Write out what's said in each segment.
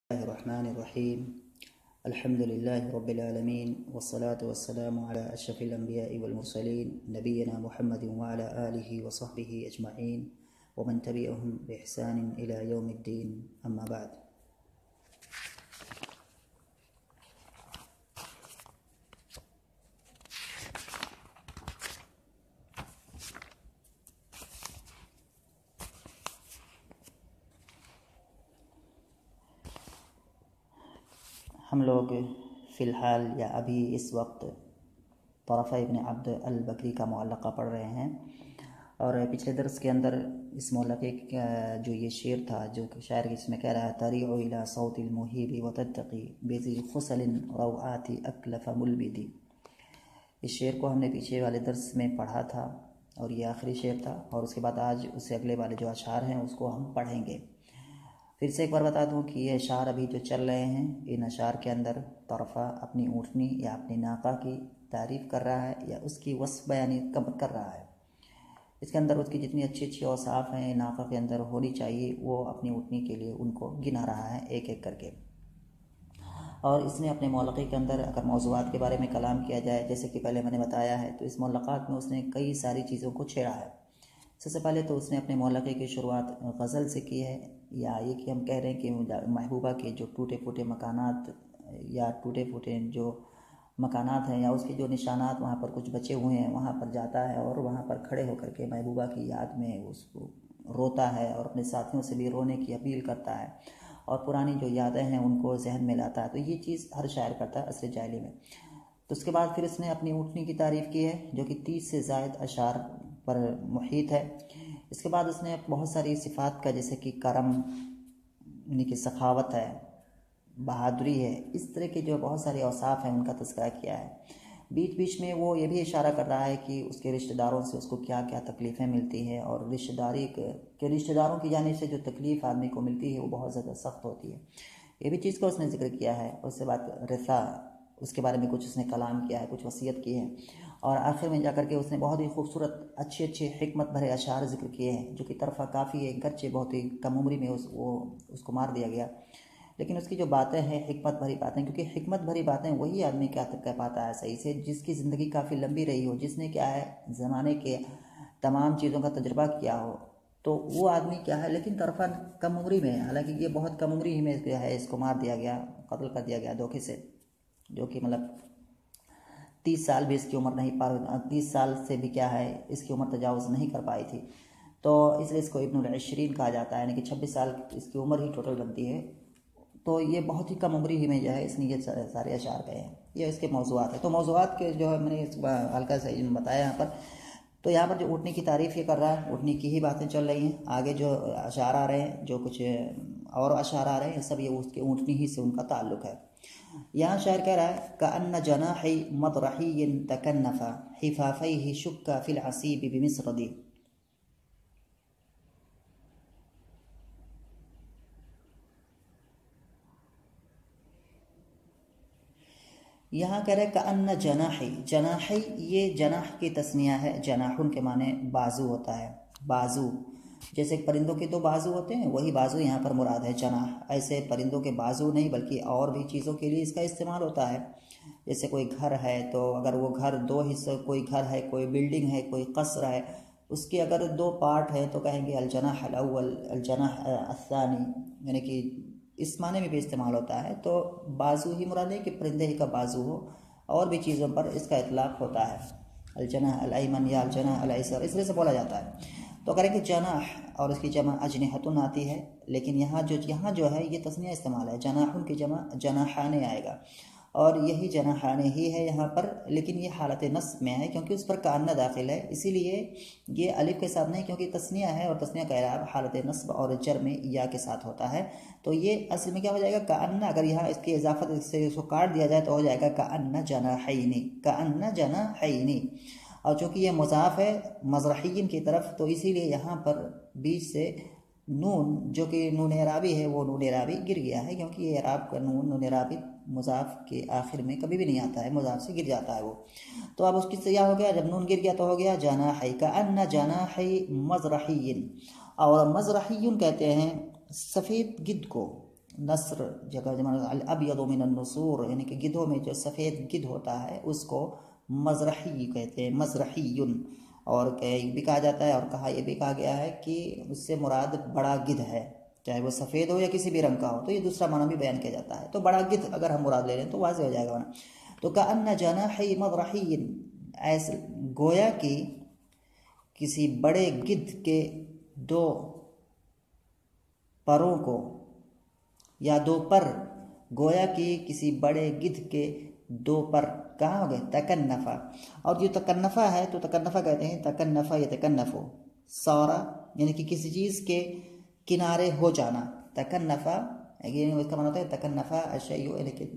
Bismillahirrahmanirrahim. Alhamdulillahi rabbil alamin wassalatu wassalamu ala asyrafil anbiya'i wal mursalin nabiyyina Muhammadin wa ala alihi wa sahbihi ajma'in wa man tabi'ahum bi ihsanin ila yaumiddin, amma ba'd. हम लोग फ़िलहाल या अभी इस वक्त तरफ़ इब्न अब्द अल-बकरी का मुअल्लक़ा पढ़ रहे हैं। और पिछले दर्स के अंदर इस मुअल्लक़े का जो ये शेर था, जो शायर इसमें कह रहा है, तरीउ इला सौतिल मुहीबी व तत्तक़ी बिज़ी खुसलिन रौआति अक्लफ़ मुलबिदी। इस शेर को हमने पीछे वाले दर्स में पढ़ा था और ये आखिरी शेर था, और उसके बाद आज उससे अगले वाले जो अशार हैं उसको हम पढ़ेंगे। फिर से एक बार बता दूं कि ये अशार अभी जो चल रहे हैं, इन अशार के अंदर तरफ़ा अपनी ऊँटनी या अपनी नाका की तारीफ़ कर रहा है या उसकी वस्फ़ बयानी कर रहा है। इसके अंदर उसकी जितनी अच्छी अच्छी औसाफ़ हैं नाका के अंदर होनी चाहिए, वो अपनी ऊँटनी के लिए उनको गिना रहा है एक एक करके। और इसने अपने मुअल्लक़े के अंदर अगर मौज़ूआत के बारे में कलाम किया जाए, जैसे कि पहले मैंने बताया है, तो इस मुअल्लक़ात में उसने कई सारी चीज़ों को छेड़ा है। सबसे पहले तो उसने अपने मुअल्लक़े की शुरुआत गज़ल से की है, या ये कि हम कह रहे हैं कि महबूबा के जो टूटे फूटे मकानात या टूटे फूटे जो मकानात हैं या उसके जो निशानात वहाँ पर कुछ बचे हुए हैं, वहाँ पर जाता है और वहाँ पर खड़े होकर के महबूबा की याद में उसको रोता है और अपने साथियों से भी रोने की अपील करता है और पुरानी जो यादें हैं उनको जहन में लाता है। तो ये चीज़ हर शायर करता है असर जाहिली में। तो उसके बाद फिर इसने अपनी ऊँटनी की तारीफ़ की है, जो कि 30 से ज़ायद अशार पर मुहीत है। इसके बाद उसने बहुत सारी सिफ़ात का, जैसे कि करम यानी कि सखावत है, बहादुरी है, इस तरह के जो बहुत सारे औसाफ़ हैं उनका तज़किरा किया है। बीच बीच में वो ये भी इशारा कर रहा है कि उसके रिश्तेदारों से उसको क्या क्या तकलीफ़ें मिलती हैं, और रिश्तेदारों की जानिब से जो तकलीफ़ आदमी को मिलती है वो बहुत ज़्यादा सख्त होती है। ये भी चीज़ का उसने ज़िक्र किया है। उसके बाद रिसा, उसके बारे में कुछ उसने कलाम किया है, कुछ वसीयत की है, और आखिर में जाकर के उसने बहुत ही खूबसूरत अच्छे अच्छे हिकमत भरे अशार ज़िक्र किए हैं, जो कि तरफ़ा काफ़ी है। गरचे बहुत ही कम उम्री में उसको मार दिया गया, लेकिन उसकी जो बातें हैं हिकमत भरी बातें, क्योंकि हिकमत भरी बातें वही आदमी क्या कह पाता है सही से, जिसकी ज़िंदगी काफ़ी लंबी रही हो, जिसने क्या है ज़माने के तमाम चीज़ों का तजुर्बा किया हो, तो वो आदमी क्या है, लेकिन तरफ़ा कम उम्री में, हालांकि ये बहुत कम उम्री ही में है इसको मार दिया गया, कत्ल कर दिया गया धोखे से, जो कि मतलब 30 साल भी इसकी उम्र नहीं पार, 30 साल से भी क्या है इसकी उम्र तजावुज़ नहीं कर पाई थी। तो इसलिए इसको इब्नुल अशरीन कहा जाता है, यानी कि 26 साल इसकी उम्र ही टोटल बनती है। तो ये बहुत ही कम उम्र ही में जो है इसने ये सारे अशार कहे हैं। ये इसके मौज़ूआत है। तो मौज़ूआत के जो है मैंने हल्का सा बताया यहाँ पर। तो यहाँ पर जो ऊँटनी की तारीफ़ ये कर रहा है, ऊँटनी की ही बातें चल रही हैं। आगे जो अशार आ रहे हैं, जो कुछ और अशार आ रहे हैं, सब ये उसके ऊँटनी ही से उनका ताल्लुक़ है। यहाँ शायर कह रहा है, कअन्न जनाही मतरहिय्यन तकन्नफा हिफाफैहि शुक्का फिल असीबि बिमिस्रदी। यहाँ कह रहे हैं कअन्न जनाही, जनाही ये जनाह की तस्निया है। जनाहुन के माने बाजू होता है, बाजू, जैसे परिंदों के 2 बाजू होते हैं, वही बाजू यहाँ पर मुराद है जनाह। ऐसे परिंदों के बाजू नहीं, बल्कि और भी चीज़ों के लिए इसका इस्तेमाल होता है। जैसे कोई घर है, तो अगर वो घर 2 हिस्से, कोई घर है, कोई बिल्डिंग है, कोई कसर है, उसके अगर 2 पार्ट हैं तो कहेंगे अलजनाह अल-अव्वल अलजनाह अस्सानी, यानी कि इस माने में भी इस्तेमाल होता है। तो बाजू ही मुराद है कि परिंदे ही का बाजू हो, और भी चीज़ों पर इसका इतलाक़ होता है, अलजनाह अल-अयमन या अलजनाह अल-अयसर, इस तरह से बोला जाता है। तो करेंगे जनाह, और इसकी जमा अजनिहतुन आती है, लेकिन यहाँ जो है ये तस्निया इस्तेमाल है। जनाहुन की जमा जनाहाने आएगा, और यही जनाहाने ही है यहाँ पर, लेकिन ये हालत नस्ब में है क्योंकि उस पर कान्ना दाखिल है, इसीलिए ये अलिफ के साथ नहीं, क्योंकि तस्निया है और तस्निया का इराब हालत नस्ब और जर में या के साथ होता है। तो ये असल में क्या हो जाएगा, कान्ना, अगर यहाँ इसकी इजाफत से इसको काट दिया जाए तो हो जाएगा कान्ना जनाहैनी, कान्ना जनाहैनी। और चूँकि ये मुज़ाफ है मज़रहिय्यन की तरफ, तो इसीलिए यहाँ पर बीच से नून, जो कि नून एराबी है, वो नून एराबी गिर गया है, क्योंकि ये एराब का नून एराबी मुज़ाफ के आखिर में कभी भी नहीं आता है, मुज़ाफ से गिर जाता है वो। तो अब उसकी सया हो गया, जब नून गिर गया तो हो गया जनाही, कअन्न जनाही मज़रहिय्यन। और मज़रहिय्यन कहते हैं सफ़ेद गिद्ध को, नस्र जगह जमा अबयद मिनन नसूर, यानी कि गिद्धों में जो सफ़ेद गिद्ध होता है उसको मजरही कहते हैं, मजरहीयुन। और भी कहा जाता है, और कहा यह भी कहा गया है कि उससे मुराद बड़ा गिद्ध है, चाहे वो सफ़ेद हो या किसी भी रंग का हो, तो ये दूसरा माना भी बयान किया जाता है। तो बड़ा गिद्ध अगर हम मुराद ले लें तो वाज़ेह हो जाएगा ना। तो कअन्न जनाही मजरहीन, ऐसे गोया कि किसी बड़े गिद्ध के दो परों को, या दो पर, गोया कि किसी बड़े गिद्ध के दो पर कहाँ हो गए, तकन्नफा। और जो तकन्नफा है तो तकन्नफा कहते हैं तकन्नफा या तकन्नफो सारा, यानी कि किसी चीज़ के किनारे हो जाना। तकन्नफा इसका माना होता है तकन्नफा अशय्यु, यानी कि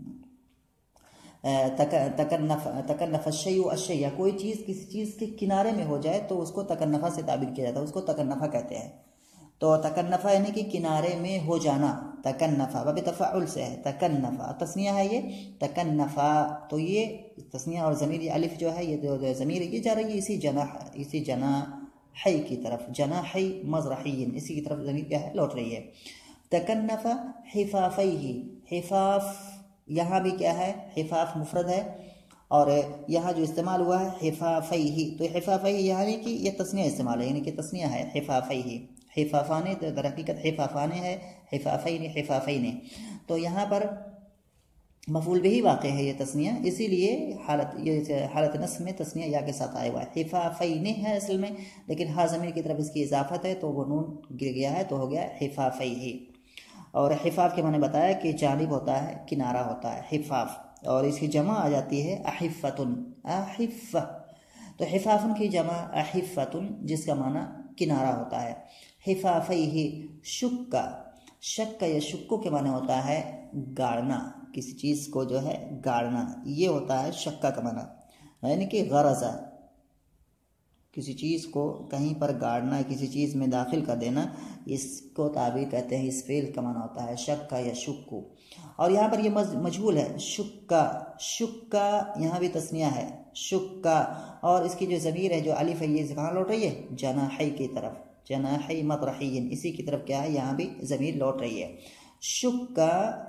तकन्नफ अशय्यु अशय्या, कोई चीज़ किसी चीज़ के किनारे में हो जाए तो उसको तकन्नफा से ताबीर किया जाता है, उसको तकन्नफा कहते हैं। तो तकन्नफा यानी कि किनारे में हो जाना, तकन्नफा बब तफ़ाउल से है, तकन्नफा तस्निया है ये तकन्नफा। तो ये तस्निया और ज़मीर, ये अलिफ जो है, ये जो ज़मीर ये जा रही है इसी जनाही की तरफ, जनाही मज़रहीन, इसी की तरफ ज़मीर क्या है, लौट रही है। तकन्नफा हिफाफैही, हिफाफ यहाँ भी क्या है, हिफाफ मुफरद है, और यहाँ जो इस्तेमाल हुआ है हिफाफैही, तो हिफाफैही यानी कि ये तस्निया इस्तेमाल है, यानी कि तस्निया है हिफाफैही, हिफाफाने तो दर हकीकत हिफाफाने है, हिफाफैने हिफाफैने। तो यहाँ पर मफूल बिही वाक़ है ये तस्निया, इसीलिए हालत नस्ब में तस्निया या के साथ आया हुआ है। हिफाफैने है असल में, लेकिन हा ज़मीर की तरफ इसकी इजाफत है तो वो नून गिर गया है तो हो गया हिफाफैही। और हिफाफ के मैंने बताया कि जानिब होता है, किनारा होता है हिफाफ, और इसकी जमा आ जाती है अहिफ़तुन, अहिफ़्फ़ा। तो हिफाफुन की जमा अहिफ़तुन, जिसका माना किनारा होता है। हिफाफैही शुक्का, शक्का या शुक्को के माने होता है गाड़ना, किसी चीज़ को जो है गाड़ना, ये होता है शक्का का माना, यानी कि गरज़ा, किसी चीज़ को कहीं पर गाड़ना, किसी चीज़ में दाखिल कर देना, इसको ताबीर कहते हैं, इस फेल का माना होता है शक्का या शुक्कू। और यहाँ पर ये मजहूल है शुक्का, शुक्का यहाँ भी तस्निया है शुक्का, और इसकी जो ज़मीर है जो अलिफ है ये कहाँ लौट रही है, जनाही की तरफ, जनाही मतरहीन, इसी की तरफ क्या है, यहाँ भी ज़मीर लौट रही है। शुक्का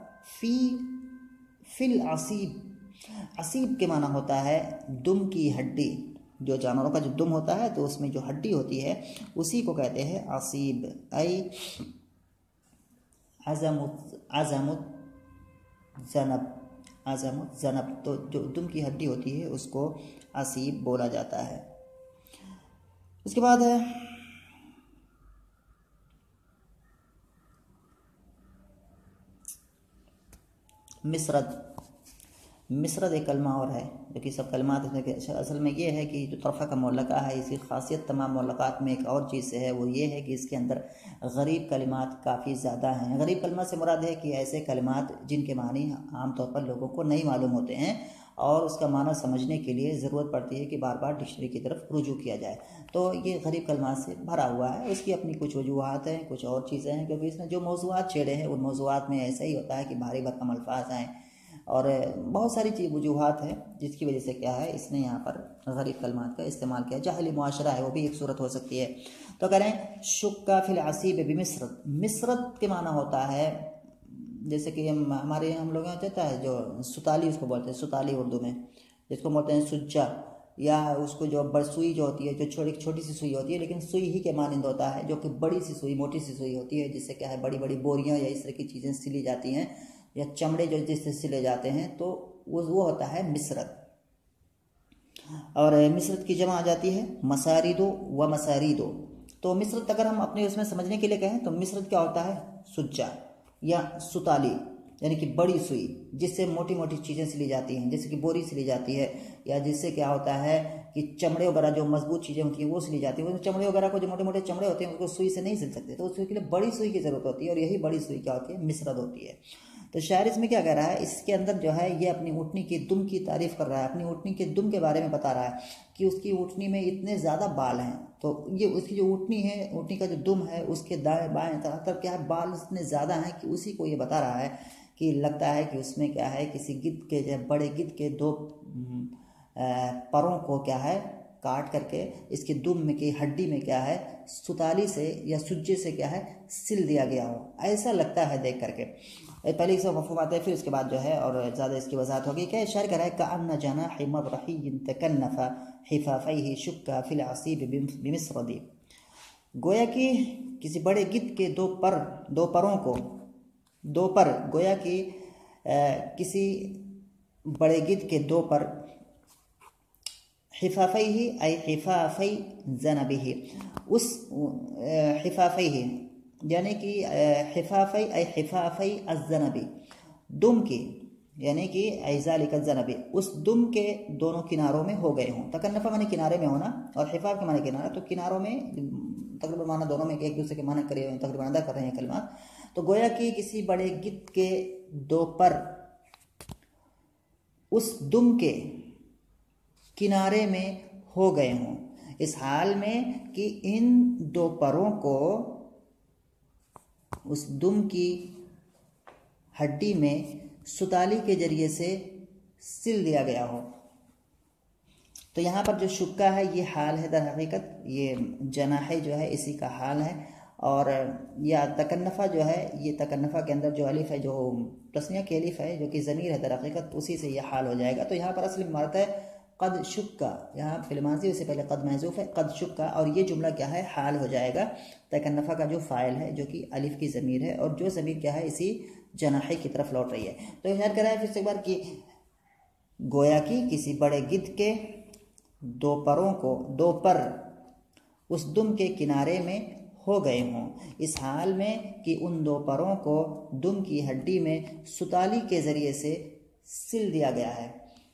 फिल असीब, असीब के माना होता है दुम की हड्डी, जो जानवरों का जो दुम होता है तो उसमें जो हड्डी होती है उसी को कहते हैं असीब। आई अज़मुत ज़नब, तो जो दुम की हड्डी होती है उसको असीब बोला जाता है। उसके बाद है मिसरद। मिसरद एक कलमा और है जो कि सब कलमात इसमें असल में ये है कि जो तरफ़ा का मुअल्लक़ा है, इसकी खासियत तमाम मुअल्लक़ात में एक और चीज़ से है, वो ये है कि इसके अंदर गरीब कलिमात काफ़ी ज़्यादा हैं। गरीब कलमा से मुराद है कि ऐसे कलिमात जिनके मानी आमतौर पर लोगों को नहीं मालूम होते हैं, और उसका माना समझने के लिए ज़रूरत पड़ती है कि बार बार डिक्शनरी की तरफ रुजू किया जाए। तो ये गरीब कलमात से भरा हुआ है, उसकी अपनी कुछ वजूहात हैं, कुछ और चीज़ें हैं, क्योंकि इसने जो मौज़ूआत छेड़े हैं उन मौज़ूआत में ऐसा ही होता है कि भारी भरकम अल्फाज आएँ, और बहुत सारी वजूहात हैं जिसकी वजह से क्या है इसने यहाँ पर गरीब कलमात का इस्तेमाल किया। जाहिली मुआशरा है वो भी एक सूरत हो सकती है। तो करें शुक्का फिल असीब बिमिस्रत, मिस्रत के माना होता है जैसे कि हमारे हम लोग यहाँ होता है जो सुताली, उसको बोलते हैं सुताली उर्दू में, जिसको बोलते हैं सुज्जा, या उसको जो सुई जो होती है, जो छोटी सी सुई होती है लेकिन सुई ही के मानिंद होता है, जो कि बड़ी सी सुई, मोटी सी सुई होती है, जिससे क्या है बड़ी बड़ी बोरियाँ या इस तरह की चीज़ें सिली जाती हैं, या चमड़े जो जिससे सिले जाते हैं, तो वो होता है मिसरत। और मिसरत की जमा आ जाती है मसारिदो व मसारिदो। तो मिसरत अगर हम अपने उसमें समझने के लिए कहें तो मिसरत क्या होता है, सुज्जा या सुताली, यानी कि बड़ी सुई जिससे मोटी मोटी चीज़ें सिली जाती हैं, जैसे कि बोरी सिली जाती है, या जिससे क्या होता है कि चमड़े वगैरह जो मजबूत चीज़ें होती हैं वो सिली जाती है। वो चमड़े वगैरह को जो मोटे मोटे चमड़े होते हैं उसको सुई से नहीं सिल सकते, तो उसके लिए बड़ी सुई की ज़रूरत होती है, और यही बड़ी सुई क्या होती है, मिसरत होती है। तो शायर इसमें क्या कह रहा है, इसके अंदर जो है ये अपनी ऊँटनी की दुम की तारीफ़ कर रहा है, अपनी ऊँटनी के दुम के बारे में बता रहा है कि उसकी ऊँटनी में इतने ज़्यादा बाल हैं। तो ये उसकी जो ऊँटनी है, ऊँटनी का जो दुम है उसके दाएं बाएं तरफ क्या है, बाल इतने ज़्यादा हैं कि उसी को ये बता रहा है कि लगता है कि उसमें क्या है, किसी गिद्ध के, बड़े गिद्ध के दो परों को क्या है काट करके इसकी दुम में की हड्डी में क्या है, सुताली से या सुज्जे से क्या है, सिल दिया गया हो, ऐसा लगता है देख करके। पहले इसका मफहूम आता है, फिर उसके बाद जो है और ज़्यादा इसकी वजाहत होगी। क्या शायर कर रहा है, कअन्न जनाह मबरही तकन्नफा हिफाफैहि शुक्का फिल असीब बिमिस्रदी, गोया कि किसी बड़े गिद्ध के दो परों को, दो पर, गोया कि किसी बड़े गिद्ध के दो पर, हिफाफैहि ऐ हिफाफै ज़नबिही, उस हिफाफैहि यानी कि हिफाफै ऐ हिफाफै अज़्ज़नबी, दुम की यानी कि ऐज़ालिक ज़नबी, उस दुम के दोनों किनारों में हो गए हों। तकन्नफा माने किनारे में होना और हिफाफ के माने किनारा, तो किनारों में तकरीबन माना दोनों में एक दूसरे के माने करे हुए तकरीबन अदा कर रहे हैं कलिमात। तो गोया कि किसी बड़े गिद्ध के दो पर उस दुम के किनारे में हो गए हों, इस हाल में कि इन दो परों को उस दुम की हड्डी में सुताली के जरिए से सिल दिया गया हो। तो यहाँ पर जो शुक्का है ये हाल है, दर हकीकत ये जनाहे जो है इसी का हाल है। और या तकन्नफा जो है, ये तकन्नफा के अंदर जो अलिफ है, जो तस्निया की अलिफ है जो कि ज़मीर है, दर हकीकत उसी से ये हाल हो जाएगा। तो यहाँ पर असली इमारत है कद शुक्का, यहाँ फिलमाजी उससे पहले कद महजूफ है, कद शुक्का, और ये जुमला क्या है, हाल हो जाएगा तकन्नफा का जो फ़ाइल है जो कि अलिफ की ज़मीर है, और जो ज़मीर क्या है इसी जनाहे की तरफ लौट रही है। तो याद करा है फिर से एक बार कि गोया कि किसी बड़े गिद्ध के दो परों को, दो पर उस दुम के किनारे में हो गए हों, इस हाल में कि उन दो परों को दुम की हड्डी में सुताली के ज़रिए से सिल दिया गया है।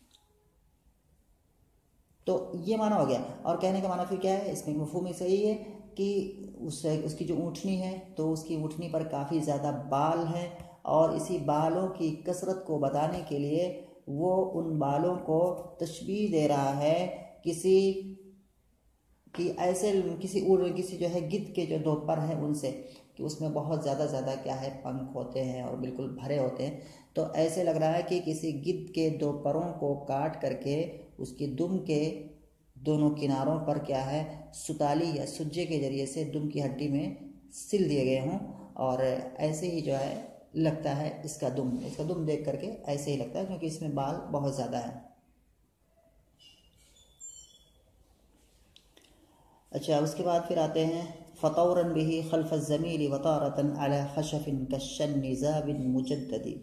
तो ये माना हो गया। और कहने का माना फिर क्या है, इसमें मफहूम सही है कि उसकी जो ऊँटनी है तो उसकी ऊँटनी पर काफ़ी ज़्यादा बाल हैं, और इसी बालों की कसरत को बताने के लिए वो उन बालों को तशबीह दे रहा है किसी जो है गिद्ध के जो दो पर हैं उनसे, कि उसमें बहुत ज़्यादा क्या है, पंख होते हैं और बिल्कुल भरे होते हैं। तो ऐसे लग रहा है कि किसी गिद्ध के दो परों को काट करके उसकी दुम के दोनों किनारों पर क्या है, सुताली या सुज्जे के जरिए से दुम की हड्डी में सिल दिए गए हों। और ऐसे ही जो है लगता है इसका दुम देख करके ऐसे ही लगता है, क्योंकि इसमें बाल बहुत ज़्यादा है। अच्छा, उसके बाद फिर आते हैं फ़तौरन बिही खल्फ़ ज़मील वतारतन अला खशफ़िन कश्शन्नि ज़ाबिन मुजद्ददी।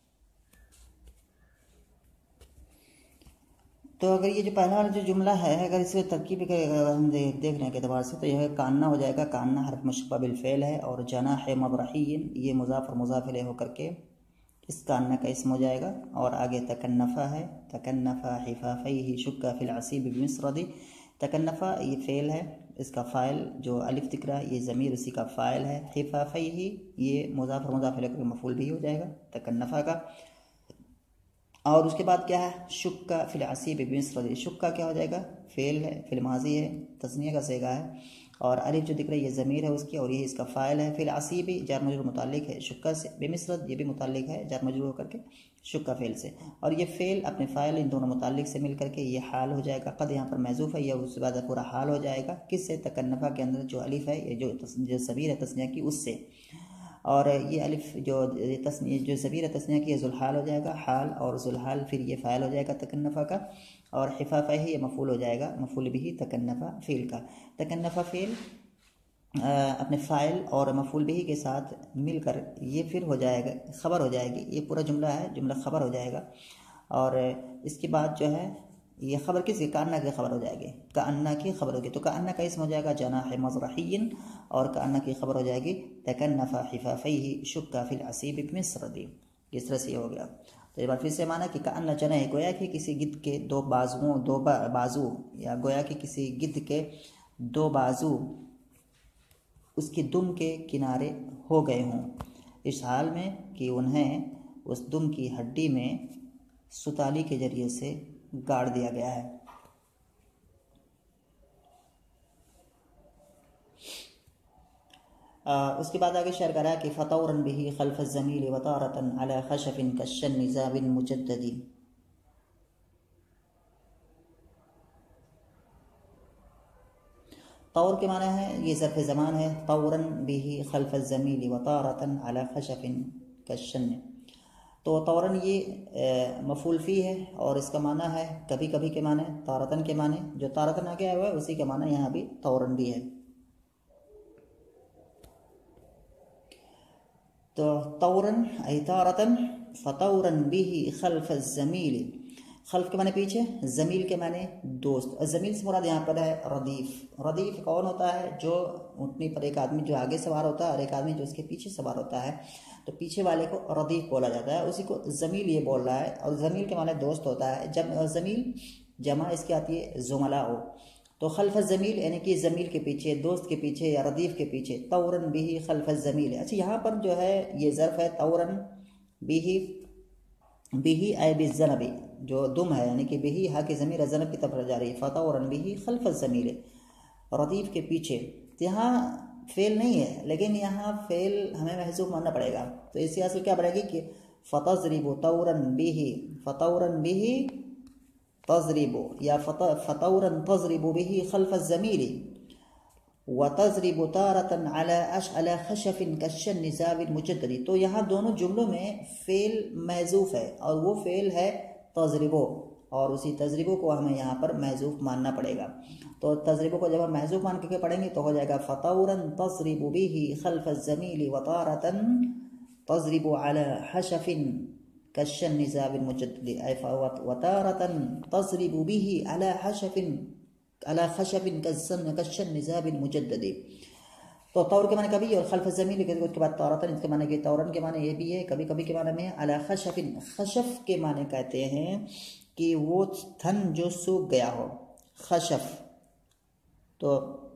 तो अगर ये जो पहला वाला जो जुमला है, अगर इसे तरकीब हम देखने के अतबार से, तो यह कान्ना हो जाएगा। कान्ना हर्फ मुशब्बह बिल फ़ेल है, और जनाह मबरहीन ये मुज़ाफ़ और मुज़ाफ़ इलैह होकर के इस कान्ना का इसम हो जाएगा। और आगे तकन्नफ़ा है, तकन्नफ़ा हिफ़ाफ़ैहि शुक्का फ़िल असीब बिमिस्रदी। तकन्नफ़ा ये फ़ेल है, इसका फ़ाइल जो अलिफ दिख रहा है ये ज़मीर उसी का फ़ाइल है। हिफ़ाफ़ैहि ये मुज़ाफ़ और मुज़ाफ़ इलैह का मफ़ूल भी हो जाएगा तकन्नफ़ा का। और उसके बाद क्या है, शुक्का फिल असीब बिमिस्रदी, शुक्का क्या हो जाएगा, फ़ेल है, फिल माजी है, तस्निया का सेगा है, और अलिफ जो दिख रहा है ये ज़मीर है उसकी, और ये इसका फ़ाइल है। फिल असीबी जार मजरूर मुताल्लिक है शुक्का से, बिमिस्रद ये भी मुताल्लिक है जार मजरूर होकर के शुक्का फ़ेल से, और ये फ़ेल अपने फ़ाइल इन दोनों मुताल्लिक से मिल करके ये हाल हो जाएगा। कद यहाँ पर महजूफ़ है, यह उसके बाद पूरा हाल हो जाएगा। किससे, तकन्नफ़ा के अंदर जो अलिफ है, ये जो ज़मीर है तस्निया की उससे, और ये अलिफ जो ज़मीर तस्निया की ज़ुल्हाल हो जाएगा हाल, और ज़ुल्हाल फिर ये फ़ाइल हो जाएगा तकन्नफ़ा का, और हिफ़ाफ़ैहि ये मफ़ूल हो जाएगा, मफ़ूल बिही तकन्नफ़ा फ़ील का। तकन्नफ़ा फ़ील अपने फ़ाइल और मफ़ूल बिही के साथ मिलकर ये फिर हो जाएगा, ख़बर हो जाएगी। ये पूरा जुमला है, जुमला ख़बर हो जाएगा। और इसके बाद जो है ये ख़बर किसकी, कान्ना की ख़बर हो जाएगी, कान्ना की ख़बर होगी। तो कान्ना का इसम हो जाएगा जनाह मज़रहीन, और कान्ना की ख़बर हो जाएगी तकन्नफ़ा हिफ़ाफ़ैहि शुक्का फ़िल असीब बिमिस्रदी। इस तरह से हो गया। तो ये बात फिर से माना कि कान्ना जनाह, गोया कि किसी गिद्ध के दो बाजू, या गोया कि किसी गिद्ध के दो बाजू उसकी दुम के किनारे हो गए हों, इस हाल में कि उन्हें उस दुम की हड्डी में सुताली के जरिए से गाड़ दिया गया है। उसके बाद आगे शेयर करा कि फ़तौरन बिही खल्फ़ ज़मील वतारतन अला खशफ़िन कश्शन्नि ज़ाबिन मुजद्ददी। तौर के माने हैं, ये ज़र्फ़ ज़मान है, तौरन बिही खल्फ़ ज़मील व तारतन अला खशफ़िन कशन। तो तौरन ये मफ़ूल फ़ी है और इसका माना है कभी कभी के माने, तारतन के माने, जो तारतन आगे आया हुआ है उसी के माने यहाँ भी तौरन भी है। तो तौरन आई तारतन फ़तौरन बिही खल्फ़ ज़मील, खल्फ के माने पीछे, ज़मील के माने दोस्त। ज़मील से मुराद यहाँ पर है रदीफ़। रदीफ़ कौन होता है? जो ऊँटनी पर एक आदमी जो आगे सवार होता है और एक आदमी जो उसके पीछे सवार होता है, तो पीछे वाले को रदीफ़ बोला जाता है, उसी को ज़मील ये बोल रहा है। और ज़मील के माने दोस्त होता है। जब ज़मील जमा इसकी आती है ज़ुमला हो, तो खल्फ ज़मील यानी कि ज़मील के पीछे, दोस्त के पीछे या रदीफ़ के पीछे। तौरन बिही खल्फ ज़मील। अच्छा, यहाँ पर जो है ये ज़र्फ़ है तौरन बिही, बिही ऐ बिज़नबी, जो दुम है यानी कि बिही हा की ज़मीर ज़नब की तरफ जा रही है। फ़तौरन बिही खल्फ ज़मील, रदीफ़ के पीछे। तो यहाँ फ़ेल नहीं है, लेकिन यहाँ फ़ेल हमें महज़ूफ़ मानना पड़ेगा। तो इसी असल क्या बढ़ेगी कि फ़तज़रिबु तौरन बिही, फ़तौरन बिही तज़रिबु, या फ़तौरन तज़रिबु बिही खल्फ ज़मील व तज़रिबु तारतन अला खशफ़िन कशन ज़ाबिन मुजद्ददी। तो यहाँ दोनों जुमलों में फ़ेल महज़ूफ़ है और वो फ़ेल है तज़रिबो, और उसी तज़रिबो को हमें यहाँ पर महज़ूफ़ मानना पड़ेगा। तो तज़रिबो को जब हम महज़ूफ़ मान के पढ़ेंगे तो हो जाएगा फ़तौरन तज़रिबु बिही खल्फ़ ज़मील व तारतन तज़रिबु अला खशफ़िन कशन ज़ाबिन मुजद्ददी व तारतन तज़रिबु बिही अला खशफ़िन कशन ज़ाबिन मुजद्ददी। तो तौर के माने कभी, और खल्फ ज़मील के उसके बाद तारतन, इसके माने कि तौरन के माने ये भी है, कभी कभी के माने में है। अला खशफ़िन, खशफ़ के माने कहते हैं कि वो थन जो सूख गया हो, खशफ़, तो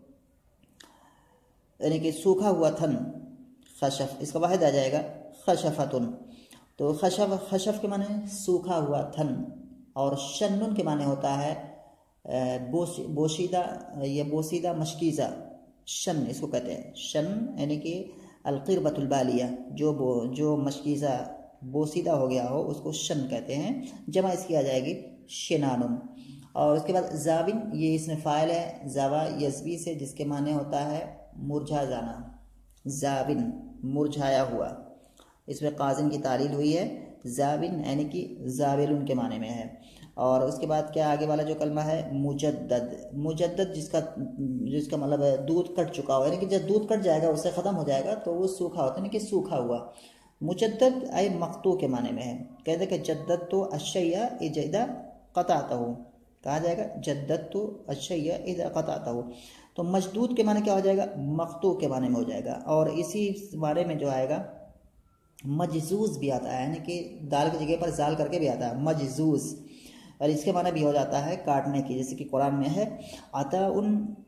यानी कि सूखा हुआ थन, खशफ़। इसका वाहिद आ जाएगा खशफ़तुन। तो खशफ़ के माने सूखा हुआ थन, और शन्नुन के माने होता है बोशीदा या बोसीदा मशकीज़ा, शन इसको कहते हैं। शन यानी कि अलक़िरबतुल बालिया, जो मशकीज़ा बोसीदा हो गया हो उसको शन कहते हैं। जमा इसकी आ जाएगी शिनानुन। और उसके बाद ज़ाबिन, ये इसमें फ़ाइल है ज़ावा यज़बी से, जिसके माने होता है मुरझा जाना। ज़ाबिन मुरझाया हुआ, इसमें काज़िम की तालील हुई है। ज़ाबिन यानी कि ज़ाबिलुन के माने में है। और उसके बाद क्या आगे वाला जो कलमा है मुजद्दद, मुजद्दद जिसका मतलब है दूध कट चुका हो, यानी कि जब दूध कट जाएगा उससे ख़त्म हो जाएगा तो वो सूखा होता है, यानी कि सूखा हुआ। मुजद्दद आई मक़तू के माने में है। कहते कि जद्दद तो अशैया इज़ा क़ताता हो, कहा जाएगा जद्दद तो अशैया इज़ा क़ताता हो। तो मजदूद के माने क्या हो जाएगा? मक़तू के माने में हो जाएगा। और इसी बारे में जो आएगा मजजूज़ भी आता है, यानी कि दाल की जगह पर जाल करके भी आता है मजजूज़, और इसके माने भी हो जाता है काटने की, जैसे कि कुरान में है अताउन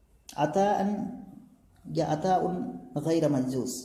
या अताउन गैर मजजूज़।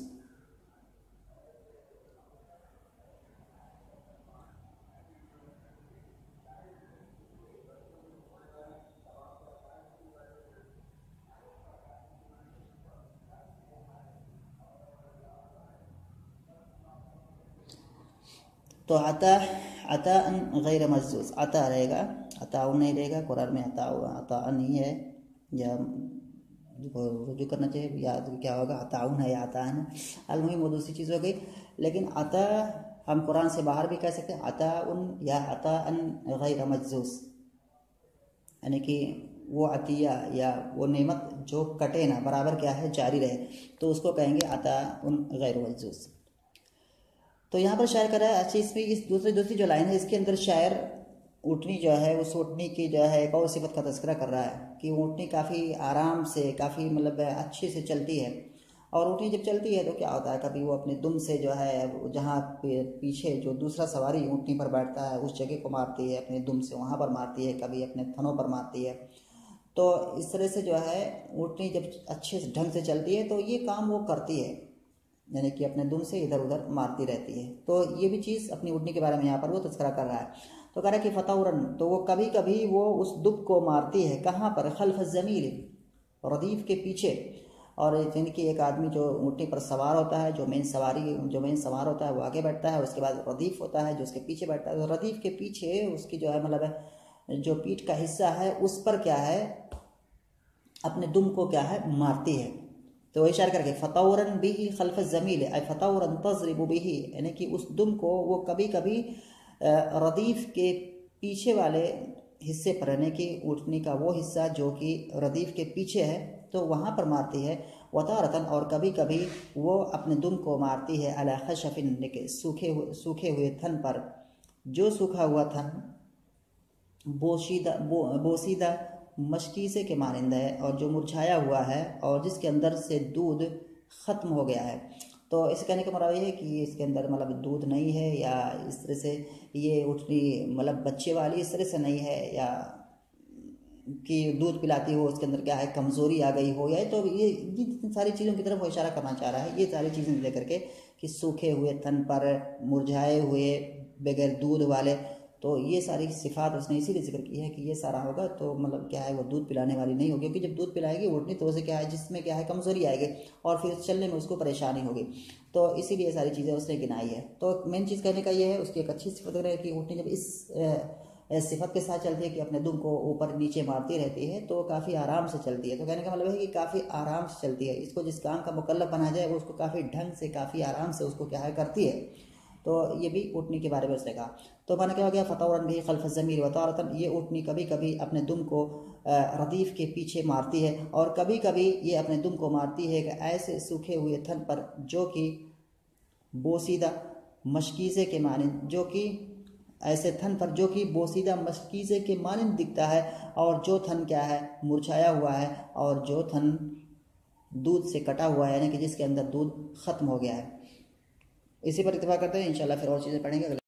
तो अताअन गैर मजजूज़, अता रहेगा, अताउन नहीं रहेगा। कुरान में अताअन नहीं है, या रुजू करना चाहिए, याद क्या होगा, अताउन है या अताअन। अलमुहिम वो दूसरी चीज़ हो गई। लेकिन अता हम कुरान से बाहर भी कह सकते हैं, अताउन या अताअन गैर मजजूज़, यानी कि वो अतिया या वो नेमत जो कटे ना, बराबर क्या है जारी रहे, तो उसको कहेंगे अताउन गैर मजजूज़। तो यहाँ पर शायर कर रहा है। अच्छा, इसमें इस दूसरी जो लाइन है इसके अंदर शायर ऊँटनी जो है उस ऊँटनी की जो है एक और सिफत का तज़किरा कर रहा है कि ऊँटनी काफ़ी आराम से, काफ़ी मतलब अच्छे से चलती है। और ऊँटनी जब चलती है तो क्या होता है, कभी वो अपने दुम से जो है जहाँ पीछे जो दूसरा सवारी ऊँटनी पर बैठता है उस जगह को मारती है, अपने दुम से वहाँ पर मारती है, कभी अपने थनों पर मारती है। तो इस तरह से जो है ऊँटनी जब अच्छे से ढंग से चलती है तो ये काम वो करती है, यानी कि अपने दुम से इधर उधर मारती रहती है। तो ये भी चीज़ अपनी ऊँटनी के बारे में यहाँ पर वो तज़किरा कर रहा है। तो कह रहा है कि फ़तौरन, तो वो कभी कभी वो उस दुब को मारती है, कहाँ पर? खल्फ ज़मील, रदीफ़ के पीछे। और यानी कि एक आदमी जो ऊँटनी पर सवार होता है, जो मेन सवार होता है वो आगे बैठता है, उसके बाद रदीफ़ होता है जो उसके पीछे बैठता है। तो रदीफ़ के पीछे उसकी जो है मतलब जो पीठ का हिस्सा है उस पर क्या है अपने दुम को क्या है मारती है। तो इशारा करके फतौरन बिही खल्फ ज़मील है, फतौरन तज़रिबु बिही, यानी कि उस दुम को वो कभी कभी रदीफ़ के पीछे वाले हिस्से पर, यानी कि ऊँटनी का वो हिस्सा जो कि रदीफ़ के पीछे है तो वहाँ पर मारती है। वतारतन, और कभी कभी वो अपने दुम को मारती है अला खशफिन, के सूखे हुए थन पर, जो सूखा हुआ थन बोसीदा मशकीसे के मानिंद है, और जो मुरझाया हुआ है और जिसके अंदर से दूध ख़त्म हो गया है। तो इस कहने का मतलब ये है कि इसके अंदर मतलब दूध नहीं है, या इस तरह से ये उठनी मतलब बच्चे वाली इस तरह से नहीं है, या कि दूध पिलाती हो उसके अंदर क्या है कमज़ोरी आ गई हो, या तो ये सारी चीज़ों की तरफ वो इशारा करना चाह रहा है। ये सारी चीज़ें लेकर के कि सूखे हुए तन पर, मुरझाए हुए, बगैर दूध वाले, तो ये सारी सिफात उसने इसीलिए जिक्र की है कि ये सारा होगा तो मतलब क्या है वो दूध पिलाने वाली नहीं होगी, क्योंकि जब दूध पिलाएगी उठनी तो उसे क्या है जिसमें क्या है कमज़ोरी आएगी और फिर चलने में उसको परेशानी होगी। तो इसीलिए सारी चीज़ें उसने गिनाई है। तो मेन चीज़ कहने का ये है, उसकी एक अच्छी सिफत है कि उठनी जब इस सिफत के साथ चलती है कि अपने दुम को ऊपर नीचे मारती रहती है तो काफ़ी आराम से चलती है। तो कहने का मतलब है कि काफ़ी आराम से चलती है। इसको जिस काम का मुकल्लफ बना जाए वो उसको काफ़ी ढंग से काफ़ी आराम से उसको क्या है करती है। तो ये भी ऊँटनी के बारे में उसने कहा। तो माना क्या हो गया फतौरन भी खल्फ ज़मीर वतारतन, ये ऊँटनी कभी कभी अपने दुम को रदीफ़ के पीछे मारती है, और कभी कभी ये अपने दुम को मारती है कि ऐसे सूखे हुए थन पर जो कि बोसीदा मशकीज़े के मानिंद, जो कि ऐसे थन पर जो कि बोसीदा मशकीज़े के मानिंद दिखता है, और जो थन क्या है मुरझाया हुआ है, और जो थन दूध से कटा हुआ है, यानी कि जिसके अंदर दूध ख़त्म हो गया है। इसी पर इत्तेफाक करते हैं। इंशाल्लाह फिर और चीज़ें पढ़ेंगे अगले